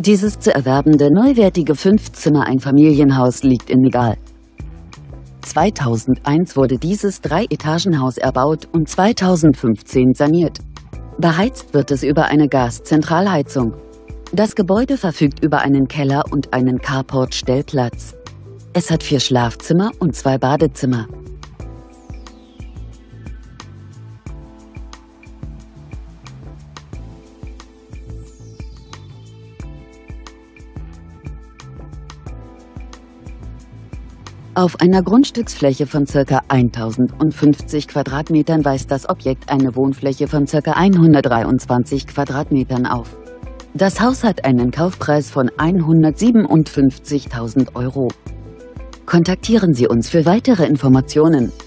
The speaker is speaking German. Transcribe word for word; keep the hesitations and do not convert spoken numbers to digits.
Dieses zu erwerbende neuwertige Fünf-Zimmer-Einfamilienhaus liegt in Negal. zweitausendeins wurde dieses Drei-Etagen-Haus erbaut und zweitausendfünfzehn saniert. Beheizt wird es über eine Gaszentralheizung. Das Gebäude verfügt über einen Keller und einen Carport-Stellplatz. Es hat vier Schlafzimmer und zwei Badezimmer. Auf einer Grundstücksfläche von ca. tausendfünfzig Quadratmetern weist das Objekt eine Wohnfläche von ca. hundertdreiundzwanzig Quadratmetern auf. Das Haus hat einen Kaufpreis von hundertsiebenundfünfzigtausend Euro. Kontaktieren Sie uns für weitere Informationen.